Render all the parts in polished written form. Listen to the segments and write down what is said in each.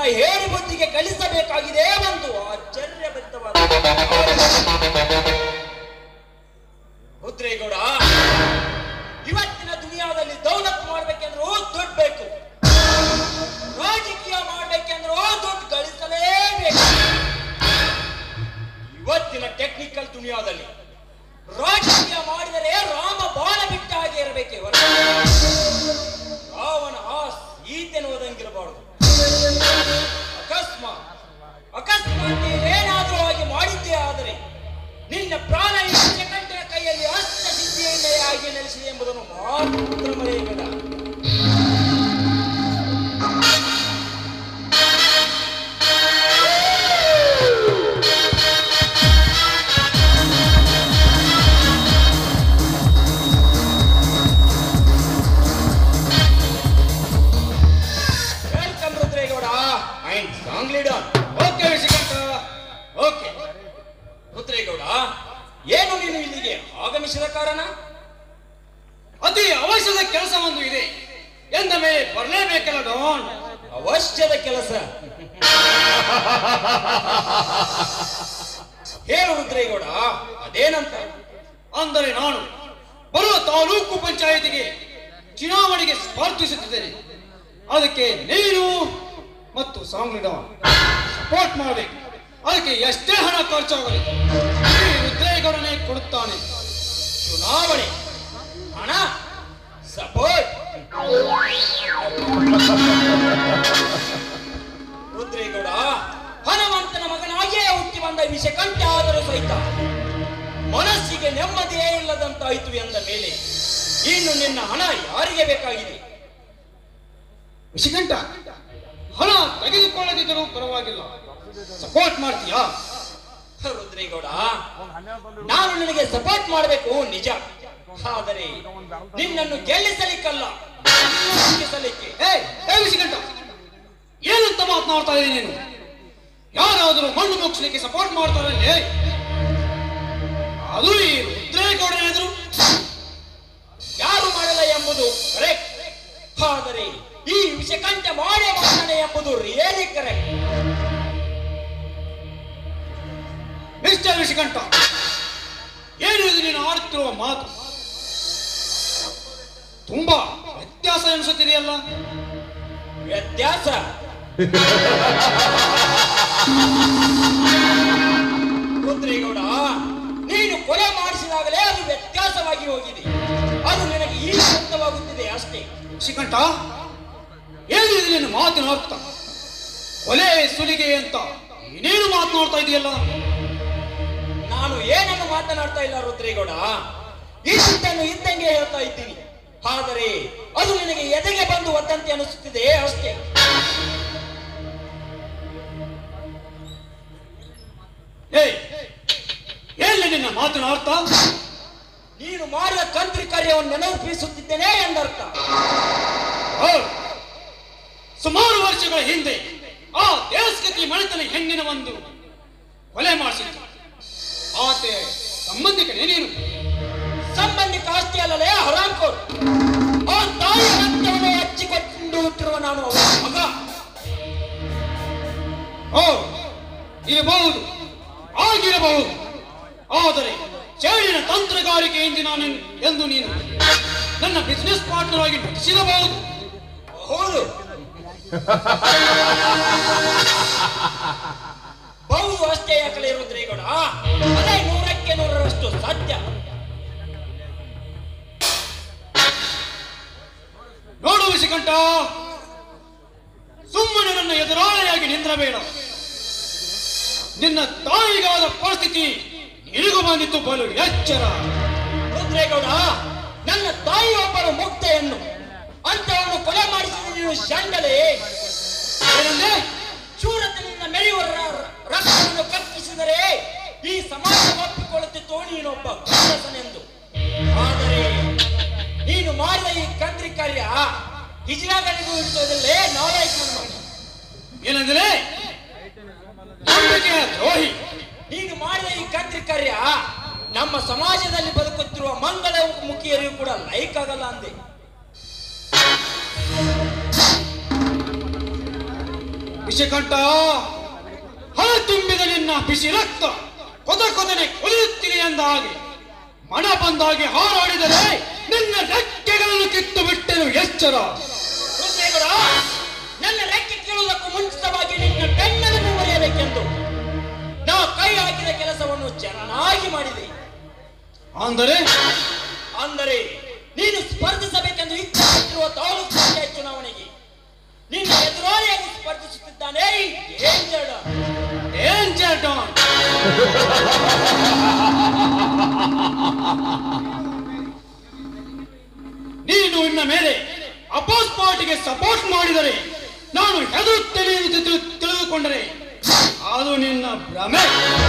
ಹೇಳಿ ಬುದ್ಧಿಗೆ ಕಲಿಸಬೇಕಾಗಿದೆ ಒಂದು ಆಶ್ಚರ್ಯಭರಿತವಾದ ರುದ್ರೇಗೌಡ. ಇವತ್ತಿನ ದುನಿಯಾದಲ್ಲಿ ದೌಲತ್ ಮಾಡ್ಬೇಕೆಂದ್ರೂ ದುಡ್ಡು ಬೇಕು, ರಾಜಕೀಯ ಮಾಡ್ಬೇಕೆಂದ್ರೂ ದುಡ್ಡು ಗಳಿಸಲೇಬೇಕು. ಇವತ್ತಿನ ಟೆಕ್ನಿಕಲ್ ದುನಿಯಾದಲ್ಲಿ ರಾಜಕೀಯ ಮಾಡಿದರೆ ರಾಮ ಬಾಣ ಬಿಟ್ಟ ಹಾಗೆ ಇರಬೇಕೆ ಹೊರತು ರಾವಣ ಈತೆನ್ನುವುದಂಗಿರಬಾರದು. ಅಕಸ್ಮಾತ್ ಏನಾದರೂ ಹಾಗೆ ಮಾಡಿದ್ದೇ ಆದರೆ ನಿನ್ನ ಪ್ರಾಣ ಈ ಸೆಕೆಂಡಿನ ಕೈಯಲ್ಲಿ ಅಷ್ಟ ಸಿದ್ಧಿಯನ್ನೇ ಆಗಿ ನೆಲೆಸಿದೆ ಎಂಬುದನ್ನು ಮಾತ್ರ ಮರೆಯಬೇಡ. Welcome Rudregowda and song leader. Okay ವಿಷಯಂತ, ಓಕೆ ರುದ್ರೇಗೌಡ, ಏನು ನೀನು ಇಲ್ಲಿಗೆ ಆಗಮಿಸಿದ ಕಾರಣ? ಅತಿ ಅವಶ್ಯದ ಕೆಲಸವೊಂದು ಇದೆ ಎಂದ ಮೇಲೆ ಬರಲೇಬೇಕಲ್ಲ ಡಾನ್. ಅವಶ್ಯದ ಕೆಲಸ ಹೇಳು ರುದ್ರೇಗೌಡ, ಅದೇನಂತ? ಅಂದರೆ ನಾನು ಬರುವ ತಾಲೂಕು ಪಂಚಾಯಿತಿಗೆ ಚುನಾವಣೆಗೆ ಸ್ಪರ್ಧಿಸುತ್ತಿದ್ದೇನೆ. ಅದಕ್ಕೆ ನೀನು ಮತ್ತು ಸಾಂಗ್ ಡಾನ್ ಸಪೋರ್ಟ್ ಮಾಡಬೇಕು. ಅದಕ್ಕೆ ಎಷ್ಟೇ ಹಣ ಖರ್ಚಾಗಲಿ ರುದ್ರೇಗೌಡನೇ ಕೊಡುತ್ತಾನೆ. ಚುನಾವಣೆ, ಹಣ, ಸಪೋರ್ಟ್. ರುದ್ರೇಗೌಡ ಹನುಮಂತನ ಮಗನಾಗಿಯೇ ಹುಟ್ಟಿ ಬಂದ ವಿಷಕಂಠ ಆದರೂ ಸಹಿತ ಮನಸ್ಸಿಗೆ ನೆಮ್ಮದಿಯೇ ಇಲ್ಲದಂತಾಯಿತು ಎಂದ ಮೇಲೆ ಇನ್ನು ನಿನ್ನ ಹಣ ಯಾರಿಗೆ ಬೇಕಾಗಿದೆ? ವಿಷಕಂಠ ಹಣ ತೆಗೆದುಕೊಳ್ಳದಿದ್ದರೂ ಪರವಾಗಿಲ್ಲ, ಸಪೋರ್ಟ್ ಮಾಡ್ತೀಯಾ? ರುದ್ರೇಗೌಡ, ನಾನು ನಿನಗೆ ಸಪೋರ್ಟ್ ಮಾಡಬೇಕು ನಿಜ, ಆದರೆ ನಿನ್ನನ್ನು ಗೆಲ್ಲಿಸಲಿಕ್ಕಲ್ಲ, ಗೆಲ್ಲಿಸಲಿಕ್ಕೆ. ವಿಷಕಂಠ ಏನಂತ ಮಾತನಾಡ್ತಾ ಇದ್ದೀನಿ ನೀನು? ಯಾರಾದರೂ ಮಣ್ಣು ಮುಗಿಸ್ಲಿಕ್ಕೆ ಸಪೋರ್ಟ್ ಮಾಡ್ತಾರಲ್ಲೇ, ಅದು ಈ ರುದ್ರೇಗೌಡ ಎದುರು ಯಾರು ಮಾಡಲ್ಲ ಎಂಬುದು ಕರೆಕ್ಟ್, ಆದರೆ ಈ ವಿಷಕಂಠ ಮಾಡೇ ಮಾಡ್ತಾನೆ ಎಂಬುದು ರಿಯಲಿ ಕರೆಕ್ಟ್. ಮಿಸ್ಟರ್ ವಿಷಕಂಠ, ಏನು ಇದು ನೀನು ಆಡುತ್ತಿರುವ ಮಾತು? ತುಂಬಾ ವ್ಯತ್ಯಾಸ ಎನಿಸುತ್ತಿದೆಯಲ್ಲ. ವ್ಯತ್ಯಾಸ? ರುದ್ರೇಗೌಡ, ನೀನು ಕೊಲೆ ಮಾಡಿಸಿದಾಗಲೇ ಅದು ವ್ಯತ್ಯಾಸವಾಗಿ ಹೋಗಿದೆ. ಅದು ನಿನಗೆ ಈಗ ಅರ್ಥವಾಗುತ್ತಿದೆ ಅಷ್ಟೇ. ವಿಷಕಂಠ, ಏನು ಇದು ನಿನ್ನ ಮಾತಿನ ಅರ್ಥ? ಕೊಲೆ ಸುಲಿಗೆ ಅಂತ ಏನೇನು ಮಾತನಾಡ್ತಾ ಇದೆಯಲ್ಲ? ನಾನು ಏನನ್ನು ಮಾತನಾಡ್ತಾ ಇಲ್ಲ ರುದ್ರೇಗೌಡ, ಇಷ್ಟನ್ನು ಇದ್ದಂಗೆ ಹೇಳ್ತಾ ಇದ್ದೀನಿ. ಆದರೆ ಅದು ನಿನಗೆ ಎದೆಗೆ ಬಂದು ಒದ್ದಂತೆ ಅನಿಸುತ್ತಿದೆ ಅಷ್ಟೇ. ಎಲ್ಲಿ ನಿನ್ನ ಮಾತಿನ ಅರ್ಥ? ನೀನು ಮಾಡಿದ ಕಂತ್ರಿ ಕಾರ್ಯವನ್ನು ನೆನಪಿಸುತ್ತಿದ್ದೇನೆ ಎಂದರ್ಥ. ಸುಮಾರು ವರ್ಷಗಳ ಹಿಂದೆ ಆ ದೇಶಗತಿ ಮಣಿತನ ಹೆಣ್ಣಿನ ಒಂದು ಕೊಲೆ ಮಾಡಿಸಿತ್ತು. ಆತೆ ಸಂಬಂಧಿಕನೇ ನೀನು? ಸಂಬಂಧಿಕ ಅಷ್ಟೇ ಅಲ್ಲಲೇ ಹರಾಂಕೋರ್. ಆ ತಾಯಿ ರಕ್ತವನ್ನು ಹಚ್ಚಿಕೊಂಡು ಹುಟ್ಟಿರುವ ನಾನು ಅವರ ಮಗ. ಇರಬಹುದು, ಆಗಿರಬಹುದು. ಆದರೆ ಚೇಳಿನ ತಂತ್ರಗಾರಿಕೆಯಿಂದ ನಾನು ಎಂದು ನೀನು ನನ್ನ ಬಿಸಿನೆಸ್ ಪಾರ್ಟ್ನರ್ ಆಗಿ ನಟಿಸಿರಬಹುದು. ಹೌದು, ಬಹುದು ಅಷ್ಟೇ ಯಾಕಲೇ ರುದ್ರೇಗೌಡ, ಅದೇ 100ಕ್ಕೆ 100ರಷ್ಟು ಸತ್ಯ. ನೋಡು ವಿಷಕಂಠ, ಸುಮ್ಮನೆ ನನ್ನ ಎದುರಾಳಿಯಾಗಿ ನಿಂದ್ರಬೇಡ. ನಿನ್ನ ತಾಯಿಗಾದ ಪರಿಸ್ಥಿತಿ ನಿನಗೂ ಬಂದಿತ್ತು, ಬಲು ಎಚ್ಚರ. ರುದ್ರೇಗೌಡ, ನನ್ನ ತಾಯಿಯೊಬ್ಬರು ಮುಕ್ತೆಯನ್ನು ಅಂತವನ್ನು ಕೊಲೆ ಮಾಡಿಸಿದ ನೀನು ಶಂಡಲೇ. ಏನಂದ್ರೆ? ಶೂರತನಿಂದ ಮೆರೆಯುವ ರಕ್ತವನ್ನು ಕಕ್ಕಿಸಿದರೆ ಈ ಸಮಾಜ ಒಪ್ಪಿಕೊಳ್ಳುತ್ತಿತ್ತು ನೀನೊಬ್ಬ ಗಂಡಸನೆಂದು. ಆದರೆ ನೀನು ಮಾಡಿದ ಈ ಕಂತ್ರಿ ಕಾರ್ಯ ಹಿಜರಾಗನಿಗೂ ಇರ್ತದಲ್ಲೇ ನಾಲಾಯಕ. ಏನಂದ್ರೆ? ದ್ರೋಹಿ. ನೀನು ಮಾಡಿದ ಈ ಕಂತ್ರಿ ಕಾರ್ಯ ನಮ್ಮ ಸಮಾಜದಲ್ಲಿ ಬದುಕುತ್ತಿರುವ ಮಂಗಳ ಮುಖಿಯರಿಗೂ ಕೂಡ ಲೈಕ್ ಆಗಲ್ಲ ಅಂದೆ. ವಿಷಕಂಠ, ಹಣ ತುಂಬಿದ ನಿನ್ನ ಬಿಸಿ ರಕ್ತ ಕೊದನೆ ಕೊಲಿಯುತ್ತಿದೆ ಎಂದ ಹಾಗೆ ಮನ ಬಂದಾಗೆ ಹಾರಾಡಿದರೆ ನಿನ್ನ ರೆಕ್ಕೆಗಳನ್ನು ಕಿತ್ತು ಬಿಟ್ಟೆನು. ಎಚ್ಚರ. ನನ್ನ ರೆಕ್ಕೆ ಕೇಳುವುದಕ್ಕೂ ಮುಂಚಿತವಾಗಿ ನಿನ್ನ ಬೆನ್ನನ್ನು ಮುರಿಯಬೇಕೆಂದು ನಾ ಕೈ ಹಾಕಿದ ಕೆಲಸವನ್ನು ಚೆನ್ನಾಗಿ ಮಾಡಿದೆ. ಅಂದರೆ ನೀನು ಸ್ಪರ್ಧಿಸಬೇಕೆಂದು ಇಚ್ಛಿಸುತ್ತಿರುವ ತಾಲೂಕು ಪಂಚಾಯತ್ ಚುನಾವಣೆಗೆ ನಿನ್ನ ಎದುರಾಳಿಯಾಗಿ ಸ್ಪರ್ಧಿಸುತ್ತಿದ್ದಾನೆ ಡೇಂಜರ್ ಡಾನ್. ನೀನು ಇನ್ನ ಮೇಲೆ ಅಪೋಸ್ ಪಾರ್ಟಿಗೆ ಸಪೋರ್ಟ್ ಮಾಡಿದರೆ ನಾನು ಹೆದರುತ್ತೇನೆ ಎಂದು ತಿಳಿದುಕೊಂಡರೆ ಅದು ನಿನ್ನ ಭ್ರಮೆ.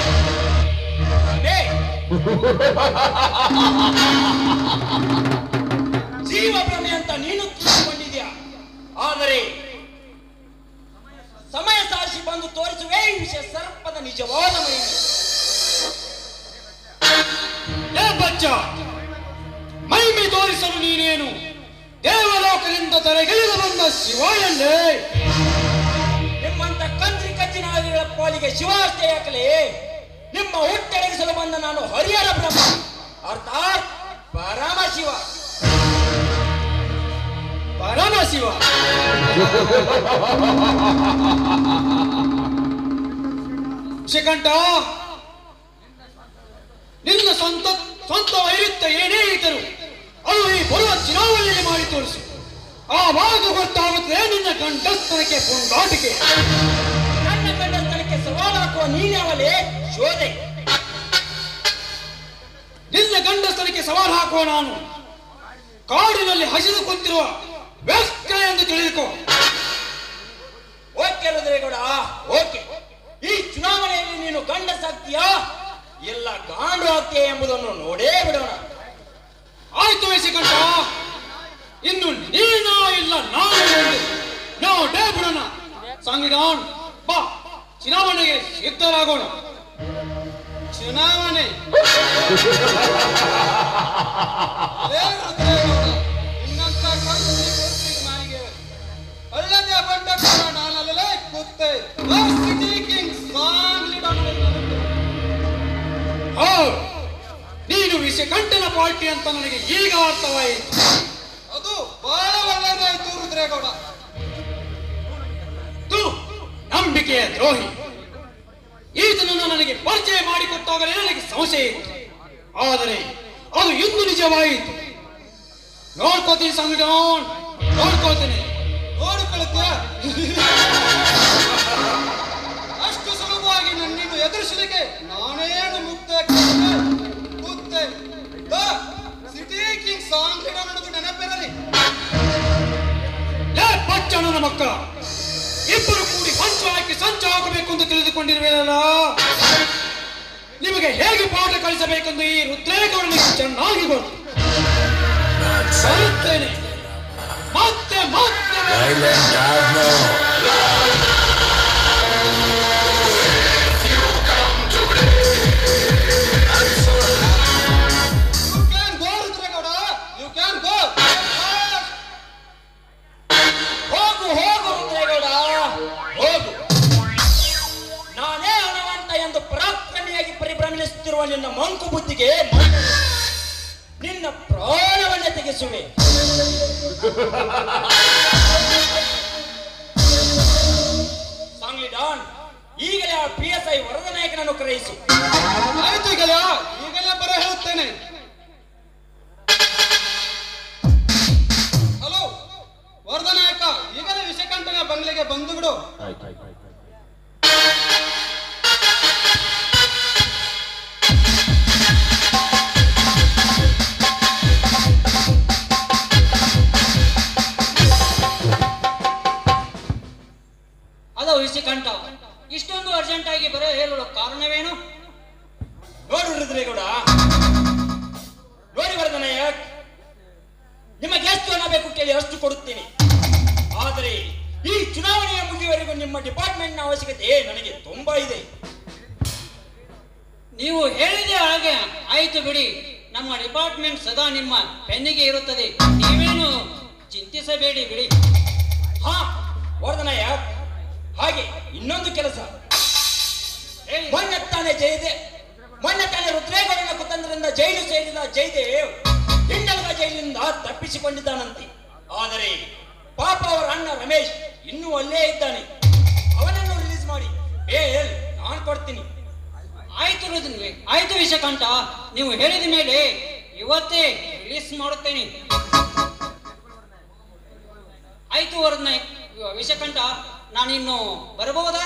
ಜೀವ ಭ್ರಮೆ ಅಂತ ನೀನು ತಿಳಿದುಕೊಂಡಿದ್ಯಾ. ಆದರೆ ಸಮಯ ಸಾರಿಸಿ ಬಂದು ತೋರಿಸುವೆ ಈ ವಿಷಯ ಸರ್ಪದ ನಿಜವಾದ ಮಹಿಮೆ. ಬಚ್ಚ, ಮಹಿಮೆ ತೋರಿಸಲು ನೀನೇನು ದೇವಲೋಕದಿಂದ ತಲೆಗಿಳಿದು ಬಂದ ಶಿವಾಯಲ್ಲೇ? ನಿಮ್ಮಂತ ಕಂತ್ರಿ ಕಚ್ಚಿನಾದಿಗಳ ಪಾಲಿಗೆ ಶಿವಾಷ್ಟೇ ಯಾಕಲೇ? ನಿಮ್ಮ ಹುಟ್ಟಡಗಿಸಲು ಬಂದ ನಾನು ಹರಿಹರ ಬ್ರಹ್ಮ, ಅರ್ಥಾತ್ ಪರಮಶಿವ. ಶಿಖಂಠ, ನಿನ್ನ ಸ್ವಂತ ವೈರಿತ್ಯ ಏನೇ ಇದ್ದರು ಅದು ಈ ಬರುವ ಚುನಾವಣೆಯಲ್ಲಿ ಮಾಡಿ ತೋರಿಸು. ಆವಾಗ ಗೊತ್ತಾಗುತ್ತದೆ ನಿನ್ನ ಗಂಡಸ್ತನಕ್ಕೆ ಪುಂಡಾಟಿಕೆ. ನನ್ನ ಗಂಡಸ್ತನಕ್ಕೆ ಸವಾಲು ಹಾಕುವ ನೀನ್ಯಾವಲೇ ಶೋಧೆ? ನಿನ್ನ ಗಂಡಸ್ತನಕ್ಕೆ ಸವಾಲು ಹಾಕುವ ನಾನು ಕಾಡಿನಲ್ಲಿ ಹಸಿದು ಕುಂತಿರುವ ವ್ಯಕ್ತ ಎಂದು ತಿಳಿದುಕೋ. Okay Rudregowda, okay. ಈ ಚುನಾವಣೆಯಲ್ಲಿ ನೀನು ಗಂಡಸಾಗ್ತೀಯಾ ಇಲ್ಲ ಗಾಂಡು ಆಗ್ತೀಯಾ ಎಂಬುದನ್ನು ನೋಡೇ ಬಿಡೋಣ. ಆಯ್ತು ವಯಸ್ಸಿಕಂಠ, ಇನ್ನು ನೀನೋ ಇಲ್ಲ ನಾನು ನೋಡೇ ಬಿಡೋಣ. ಸಂವಿಧಾನ್ ಬಾ, ಚುನಾವಣೆಗೆ ಸಿದ್ಧರಾಗೋಣ. ಚುನಾವಣೆ ಒಳ್ಳೆದೇ ಬಂಡ ನಾನಲ್ಲೇ ಕೂತೆ ನೀನು ವಿಷಕಂಠನ ಪಾರ್ಟಿ ಅಂತ ನನಗೆ ಈಗ ಅರ್ಥವಾಯಿತು. ಅದು ಬಹಳ ಒಳ್ಳೆದಾಯ್ತು ರುದ್ರೇಗೌಡ. ನಂಬಿಕೆಯ ದ್ರೋಹಿ. ಈತನನ್ನು ನನಗೆ ಪರಿಚಯ ಮಾಡಿಕೊಟ್ಟಾಗಲೇ ನನಗೆ ಸಂಶಯ ಇತ್ತು. ಆದರೆ ಅದು ಇಂದು ನಿಜವಾಯಿತು. ನೋಡ್ಕೋತೀನಿ ಸಂವಿಧಾನ್, ನೋಡ್ಕೋತೀನಿ. ನೋಡಿಕೊಳ್ಳುತ್ತೀಯ? ಅಷ್ಟು ಸುಲಭವಾಗಿ ನನ್ನನ್ನು ಎದುರಿಸಲಿಕ್ಕೆ ನಾನೇನು ಮುಕ್ತ ಕೂತೆ. ಸಿಟಿ ಕಿಂಗ್ ಸಾಂಗ್ ಅನ್ನೋದು ನೆನಪಿರಲಿ. ಪಚ್ಚಣ್ಣನ ಮಕ್ಕಳ ಇಬ್ಬರು ಕೂಡಿ ಸಂಚು ಹಾಕಿ ಸಂಚು ಹಾಕಬೇಕು ಎಂದು ತಿಳಿದುಕೊಂಡಿರುವೆಯಲ್ಲ. ನಿಮಗೆ ಹೇಗೆ ಪಾಠ ಕಲಿಸಬೇಕೆಂದು ಈ ರುದ್ರೇಗೌಡನಿಗೆ ಚೆನ್ನಾಗಿ ಗೊತ್ತು. ಬರುತ್ತೇನೆ ಮತ್ತೆ ಮತ್ತೆ. ಹೋಗು ಹೋಗು ರುದ್ರೇಗೌಡ, ಹೋಗು. ನಾನೇ ಹಣವಂತ ಎಂದು ಪರಾಕ್ರಮಿಯಾಗಿ ಪರಿಭ್ರಮಿಸುತ್ತಿರುವ ನಿನ್ನ ಮಂಕು ಬುದ್ಧಿಗೆ ನಿನ್ನ ಪ್ರಾಣವನ್ನೇ ತೆಗೆಸುವೆ. ಸಾಂಗ್ಲಿ ಡಾನ್, ಈಗಲೇ ಆ PSI ವರದ ನಾಯಕನನ್ನು ಕರೆಯಿಸು. ಆಯ್ತು, ಈಗಲೇ ಬರ ಹೇಳುತ್ತೇನೆ. ಹಲೋ ವರದ ನಾಯಕ, ಈಗಲೇ ವಿಷಕಂಠನ ಬಂಗ್ಲೆಗೆ ಬಂದು ಬಿಡು. ಅದು ವಿಷಕಂಠ, ಇಷ್ಟೊಂದು ಅರ್ಜೆಂಟ್ ಆಗಿ ಬರೋ ಹೇಳುವ ಕಾರಣವೇನು? ನೋಡು ರುದ್ರೇಗೌಡ, ನೋಡಿ ವರದ ನಾಯಕ್, ನಿಮಗೆ ಎಷ್ಟು ಹಣ ಬೇಕು ಕೇಳಿ ಅಷ್ಟು ಕೊಡುತ್ತೇನೆ. ಆದರೆ ಈ ಚುನಾವಣೆಯ ಮುಗಿಯುವವರೆಗೂ ನಿಮ್ಮ ಡಿಪಾರ್ಟ್ಮೆಂಟ್ನ ಅವಶ್ಯಕತೆ ನನಗೆ ತುಂಬಾ ಇದೆ. ನೀವು ಹೇಳಿದೆ ಹಾಗೆ ಆಯ್ತು ಬಿಡಿ. ನಮ್ಮ ಡಿಪಾರ್ಟ್ಮೆಂಟ್ ಸದಾ ನಿಮ್ಮ ಬೆನ್ನಿಗೆ ಇರುತ್ತದೆ, ನೀವೇನು ಚಿಂತಿಸಬೇಡಿ ಬಿಡಿ. ಹಾ ವರದ ನಾಯಕ್, ಹಾಗೆ ಇನ್ನೊಂದು ಕೆಲಸ, ಹೇಳಿ. ಮೊನ್ನೆ ತಾನೇ ರುದ್ರೇಗೌಡನ ಕುತಂತ್ರದಿಂದ ಜೈಲು ಸೇರಿದ ಜಯದೇವ್ ಹಿಂಡಲ್ಗ ಜೈಲಿನಿಂದ ತಪ್ಪಿಸಿಕೊಂಡಿದ್ದಾನಂತೆ. ಆದರೆ ಪಾಪ ಅವರ ಅಣ್ಣ ರಮೇಶ್ ಇನ್ನೂ ಅಲ್ಲೇ ಇದ್ದಾನೆ. ಅವನನ್ನು ರಿಲೀಸ್ ಮಾಡಿ ಬೇಲ್ ನಾನು ಕೊಡ್ತೀನಿ. ಆಯ್ತು ವಿಷಕಂಠ, ನೀವು ಹೇಳಿದ ಮೇಲೆ ಇವತ್ತೇ ರಿಲೀಸ್ ಮಾಡುತ್ತೇನೆ. ಆಯ್ತು ವಿಷಕಂಠ, ನಾನಿನ್ನು ಬರಬಹುದಾ?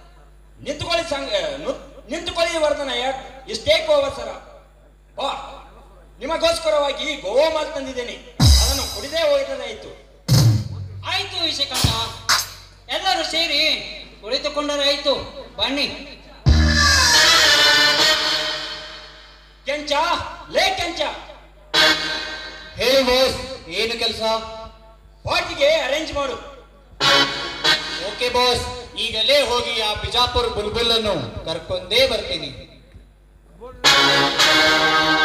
ನಿಂತುಕೊಳ್ಳಿ ವರ್ಧನಯ್ಯ, ಇಷ್ಟೇಕೋ ಅವಸರ. ಬಾ, ನಿಮಗೋಸ್ಕರವಾಗಿ ಗೋವಾಮಾಲ್ ತಂದಿದ್ದೇನೆ, ಅದನ್ನು ಕುಡಿದೇ ಹೋಗಿದ್ದಾಯಿತು. ಆಯ್ತು ವಿಷಕಂಠ, ಎಲ್ಲರೂ ಸೇರಿ ಕುಳಿತುಕೊಂಡರಾಯ್ತು. ಬನ್ನಿ. ಕೆಂಚ, ಲೇ ಕೆಂಚ, ಹೇಳಿ ಬಾಸ್, ಏನು ಕೆಲಸ? ಪಾರ್ಟಿಗೆ ಅರೇಂಜ್ ಮಾಡು. ಓಕೆ ಬಾಸ್, ಈಗಲೇ ಹೋಗಿ ಆ ಬಿಜಾಪುರ ಬುಲ್ಬುಲ್ ಅನ್ನು ಕರ್ಕೊಂಡೇ ಬರ್ತೀನಿ.